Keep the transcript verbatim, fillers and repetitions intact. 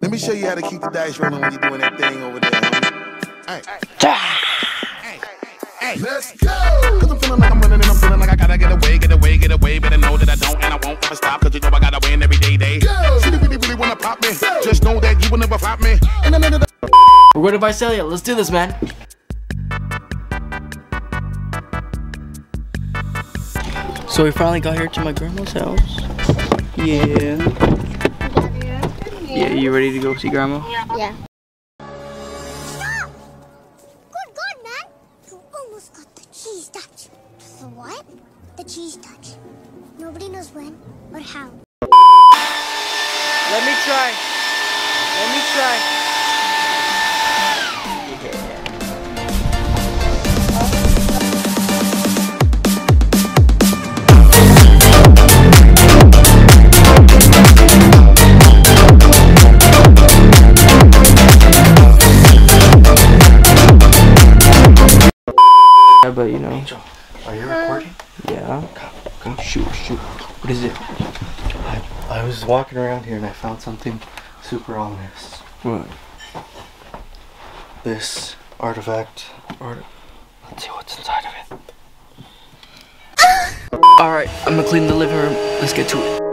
Let me show you how to keep the dice rolling when you're doing that thing over there. Hey. Hey. Hey. Let's go! Cause I'm feeling like I'm running and I'm feeling like I gotta get away, get away, get away. Better know that I don't and I won't ever stop. Cause you know I gotta win every day, day. Go! She really, really wanna pop me. Go! Just know that you will never flop me. And then the We're going to Visalia. Let's do this, man. So we finally got here to my grandma's house. Yeah. Yeah, you ready to go see grandma? Yeah. Stop! Good God, man! You almost got the cheese touch. The what? The cheese touch. Nobody knows when or how. Let me try. Let me try. But you know. Angel, are you recording? Yeah. Come, come, shoot, shoot. What is it? I, I was walking around here and I found something super ominous. What? This artifact. Art Let's see what's inside of it. Alright, I'm gonna clean the living room. Let's get to it.